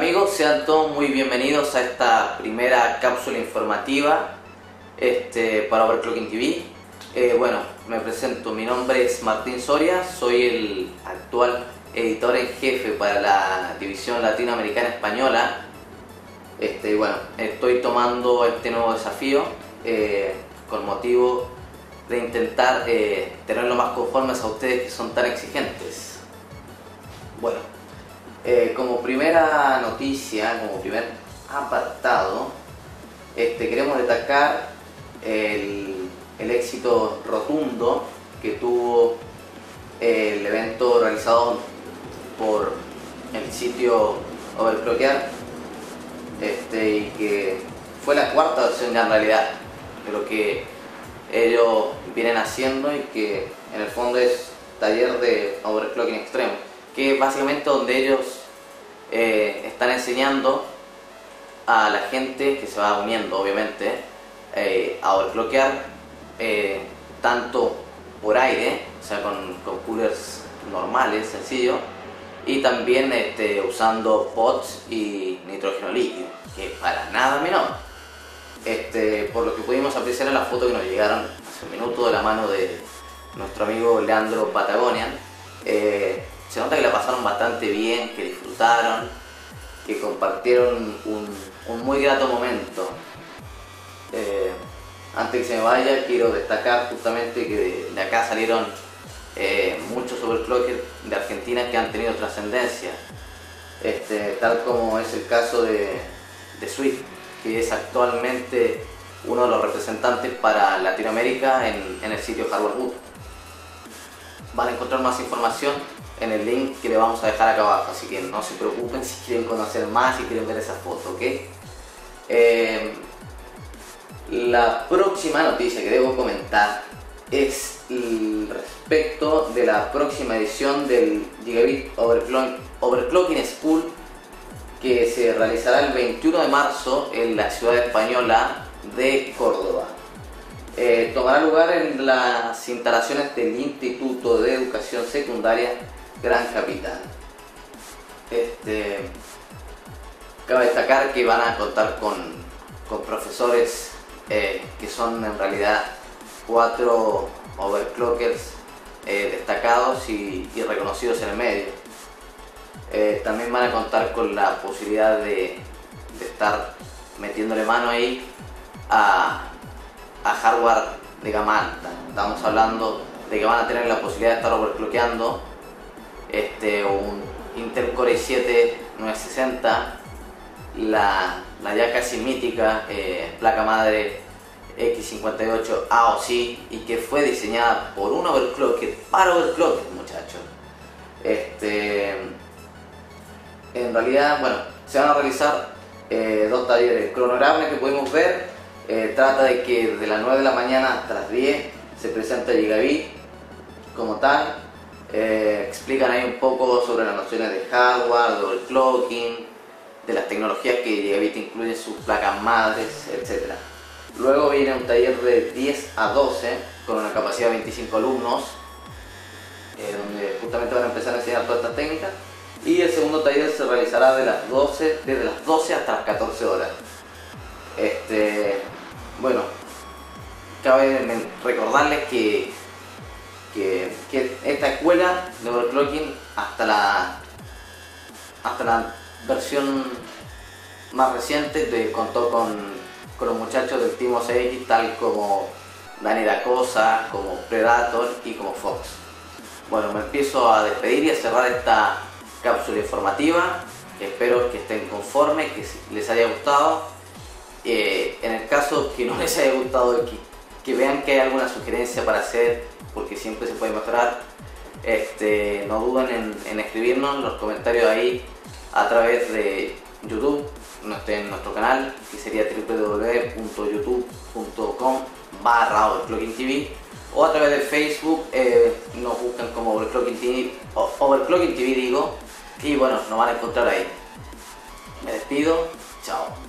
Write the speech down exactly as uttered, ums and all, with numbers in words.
amigos, sean todos muy bienvenidos a esta primera cápsula informativa este, para Overclocking T V. Eh, bueno, me presento, mi nombre es Martín Soria, soy el actual editor en jefe para la división latinoamericana española. Este, bueno, estoy tomando este nuevo desafío eh, con motivo de intentar eh, tenerlo más conformes a ustedes que son tan exigentes. Bueno, eh, como primera noticia, como primer apartado, este, queremos destacar el, el éxito rotundo que tuvo el evento realizado por el sitio Overclockear, este, y que fue la cuarta versión ya en realidad de lo que ellos vienen haciendo, y que en el fondo es taller de overclocking extremo, que es básicamente donde ellos eh, están enseñando a la gente que se va uniendo obviamente eh, a overclockear eh, tanto por aire, o sea con, con coolers normales, sencillos, y también este, usando pods y nitrógeno líquido, que para nada menor. Este, por lo que pudimos apreciar en la foto que nos llegaron hace un minuto de la mano de nuestro amigo Leandro Patagonian, eh, se nota que la pasaron bastante bien, que disfrutaron, que compartieron un, un muy grato momento. Eh, antes que se me vaya, quiero destacar justamente que de, de acá salieron eh, muchos overclockers de Argentina que han tenido trascendencia, este, tal como es el caso de, de Swift, que es actualmente uno de los representantes para Latinoamérica en, en el sitio Hardware Boot. Van a encontrar más información en el link que le vamos a dejar acá abajo, así que no se preocupen si quieren conocer más y quieren ver esa foto, ¿ok? Eh, la próxima noticia que debo comentar es respecto de la próxima edición del Gigabit Overclock, Overclocking School, que se realizará el veintiuno de marzo en la ciudad española de Córdoba. Eh, tomará lugar en las instalaciones del Instituto de Educación Secundaria Gran Capitán. Este, cabe destacar que van a contar con, con profesores eh, que son en realidad cuatro overclockers eh, destacados y, y reconocidos en el medio. Eh, también van a contar con la posibilidad de, de estar metiéndole mano ahí a, a hardware de gama alta. Estamos hablando de que van a tener la posibilidad de estar overclockeando este, un Intel Core i siete novecientos sesenta, la, la ya casi mítica eh, placa madre X cincuenta y ocho A O C, y que fue diseñada por un overclocker para overclockers, muchachos. Este, en realidad, bueno, se van a realizar eh, dos talleres. El cronograma que pudimos ver eh, trata de que de las nueve de la mañana hasta las diez se presenta Gigabit como tal. Eh, explican ahí un poco sobre las nociones de hardware, de overclocking, de las tecnologías que Gigabit incluye en sus placas madres, etcétera. Luego viene un taller de diez a doce con una capacidad de veinticinco alumnos, eh, donde justamente van a empezar a enseñar todas estas técnicas. Y el segundo taller se realizará de las doce, desde las doce hasta las catorce horas. Este, bueno, cabe recordarles que, que, que esta escuela de overclocking hasta la, hasta la versión más reciente de, contó con, con los muchachos del Team O C X, tal como Dani Dacosa, como Predator y como Fox. Bueno, me empiezo a despedir y a cerrar esta cápsula informativa. Espero que estén conformes, que les haya gustado. Eh, en el caso que no les haya gustado, que, que vean que hay alguna sugerencia para hacer, porque siempre se puede mejorar, este, no duden en, en escribirnos en los comentarios ahí a través de YouTube, en nuestro canal, que sería w w w punto youtube punto com barra overclocking T V, o a través de Facebook. Eh, nos buscan como Overclocking T V, o Overclocking T V digo, y bueno, nos van a encontrar ahí. Me despido, chao.